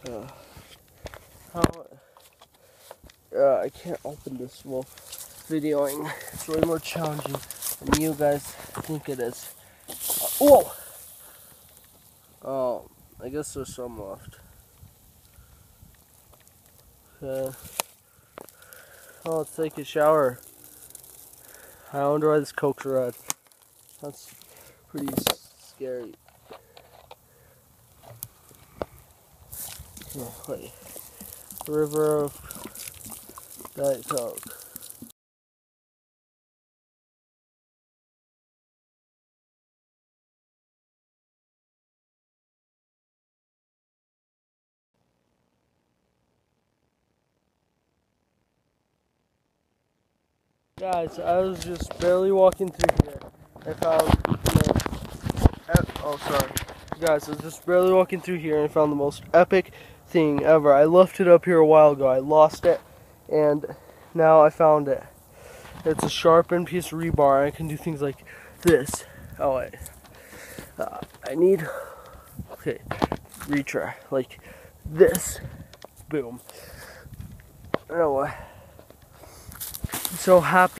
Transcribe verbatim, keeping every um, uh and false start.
Uh, how? Uh, I can't open this while videoing. It's way more challenging than you guys think it is. Uh, whoa! Oh, I guess there's some left. Okay. Oh, let's take a shower. I wonder why this Coke's red. That's pretty scary. Yeah, wait. River of Diet Coke. Guys, I was just barely walking through here. I found the, oh sorry. Guys, I was just barely walking through here and I found the most epic thing ever. I left it up here a while ago. I lost it and now I found it. It's a sharpened piece of rebar. I can do things like this. Oh wait. Uh, I need, okay, retry. Like this. Boom. Oh, I'm so happy.